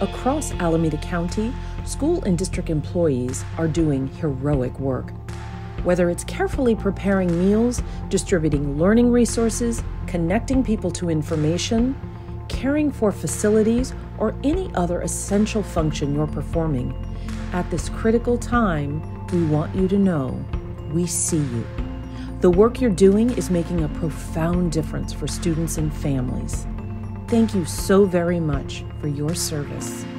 Across Alameda County, school and district employees are doing heroic work. Whether it's carefully preparing meals, distributing learning resources, connecting people to information, caring for facilities, or any other essential function you're performing, at this critical time, we want you to know we see you. The work you're doing is making a profound difference for students and families. Thank you so very much for your service.